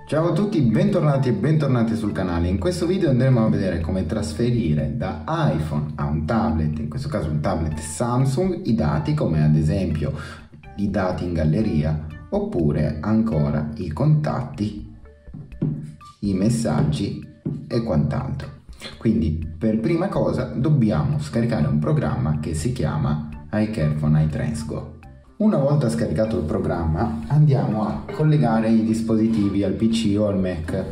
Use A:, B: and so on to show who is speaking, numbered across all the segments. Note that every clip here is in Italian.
A: Ciao a tutti, bentornati e bentornati sul canale. In questo video andremo a vedere come trasferire da iPhone a un tablet, in questo caso un tablet Samsung, i dati come ad esempio i dati in galleria oppure ancora i contatti, i messaggi e quant'altro. Quindi per prima cosa dobbiamo scaricare un programma che si chiama iCareFone iTransgo. Una volta scaricato il programma andiamo a collegare i dispositivi al PC o al Mac.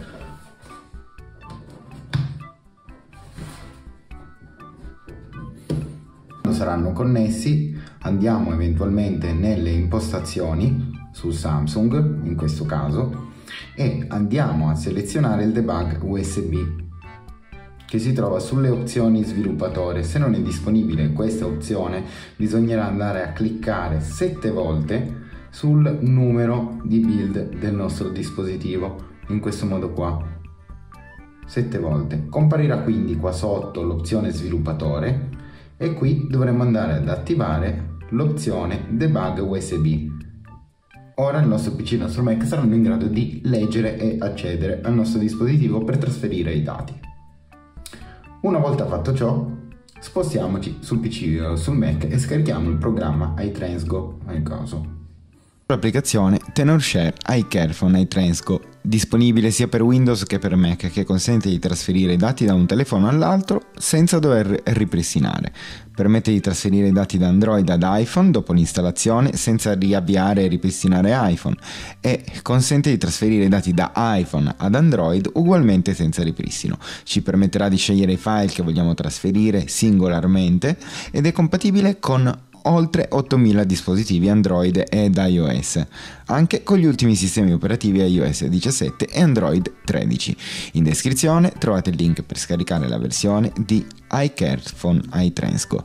A: Quando saranno connessi andiamo eventualmente nelle impostazioni su Samsung in questo caso e andiamo a selezionare il debug USB che si trova sulle opzioni sviluppatore. Se non è disponibile questa opzione bisognerà andare a cliccare 7 volte sul numero di build del nostro dispositivo, in questo modo qua, 7 volte. Comparirà quindi qua sotto l'opzione sviluppatore e qui dovremo andare ad attivare l'opzione debug USB. Ora il nostro PC e il nostro Mac saranno in grado di leggere e accedere al nostro dispositivo per trasferire i dati. Una volta fatto ciò, spostiamoci sul PC o sul Mac e scarichiamo il programma iTransgo nel caso.
B: L'applicazione TenorShare iCareFone iTransgo, disponibile sia per Windows che per Mac, che consente di trasferire i dati da un telefono all'altro senza dover ripristinare. Permette di trasferire i dati da Android ad iPhone dopo l'installazione senza riavviare e ripristinare iPhone e consente di trasferire i dati da iPhone ad Android ugualmente senza ripristino. Ci permetterà di scegliere i file che vogliamo trasferire singolarmente ed è compatibile con oltre 8000 dispositivi Android ed iOS, anche con gli ultimi sistemi operativi iOS 17 e Android 13. In descrizione trovate il link per scaricare la versione di iCareFone iTransgo.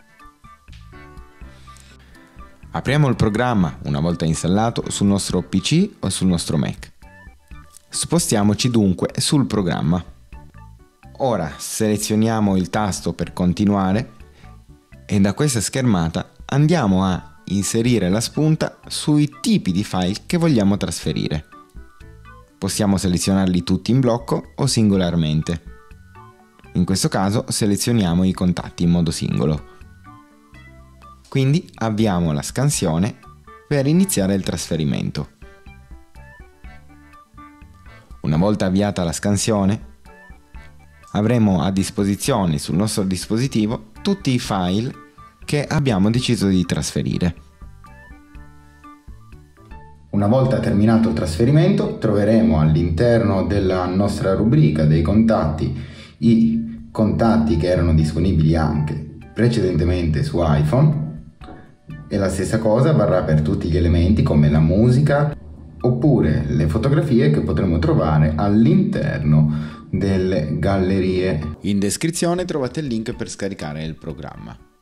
B: Apriamo il programma una volta installato sul nostro PC o sul nostro Mac. Spostiamoci dunque sul programma. Ora selezioniamo il tasto per continuare e da questa schermata andiamo a inserire la spunta sui tipi di file che vogliamo trasferire. Possiamo selezionarli tutti in blocco o singolarmente. In questo caso selezioniamo i contatti in modo singolo. Quindi avviamo la scansione per iniziare il trasferimento. Una volta avviata la scansione, avremo a disposizione sul nostro dispositivo tutti i file che abbiamo deciso di trasferire.
A: Una volta terminato il trasferimento troveremo all'interno della nostra rubrica dei contatti i contatti che erano disponibili anche precedentemente su iPhone e la stessa cosa varrà per tutti gli elementi come la musica oppure le fotografie che potremo trovare all'interno delle gallerie.
B: In descrizione trovate il link per scaricare il programma.